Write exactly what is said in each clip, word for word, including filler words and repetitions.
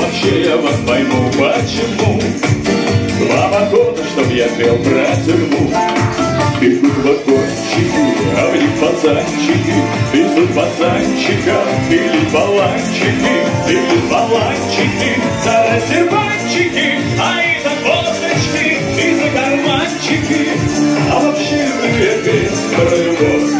вообще я вас пойму, почему вам охота, чтоб я пел про тюрьму. Бегут вагончики, а в них пацанчики, везут пацанчика, или баланчики, или баланчики, за раздербанчики, а и за фоточки, и за карманчики. А вообще я петь про любовь.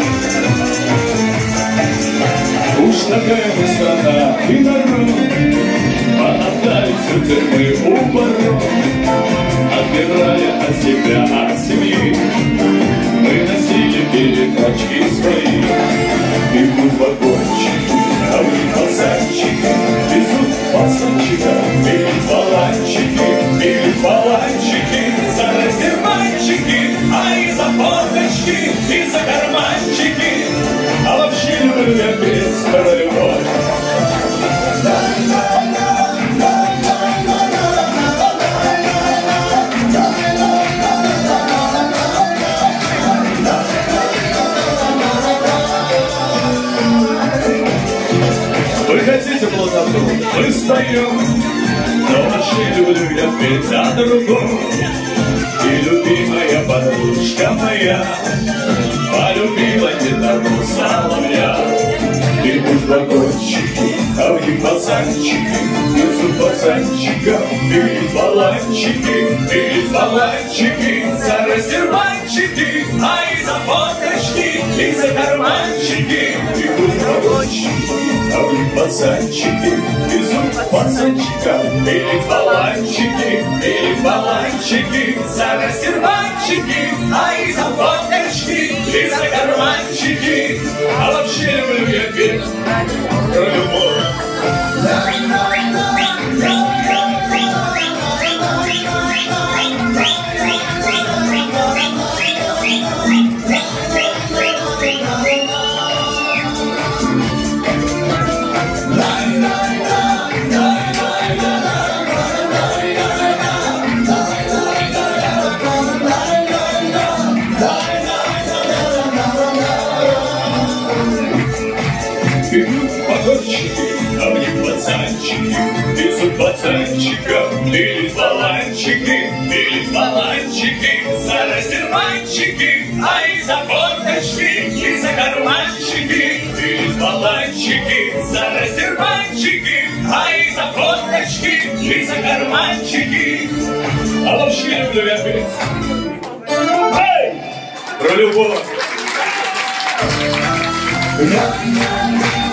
Уж такая мы страна и народ, понадались у тюрьмы у порог, отбирая от себя, от семьи. Мы носили переклочки свои. Бегут вагончики, а вы пацанчики, везут пацанчика, или баланчики, или баланчики, за раздербанчики, а и за фоточки, и за карманчики. А вообще люблю я петь про любовь. Вы хотите плототу, мы споем, но вообще люблю я петь о другом. И любимая подружка моя полюбила не того соловья. Бегут вагончики, а в них пацанчики, везут пацанчика, или баланчики, или баланчики, за раздербанчики, а и за фоточки, и за карманчики. Бегут вагончики, а в них пацанчики, везут пацанчика, или баланчики, или баланчики, за раздербанчики, а и за фоточки, и за карманчики. А вообще люблю я петь про любовь. Бегут вагончики, а в них пацанчики, везут пацанчика, или баланчики, или баланчики, за раздербанчики, а и за фоточки, и за карманчики, или баланчики, за раздербанчики, а и за фоточки, и за карманчики. А вообще люблю я петь про любовь.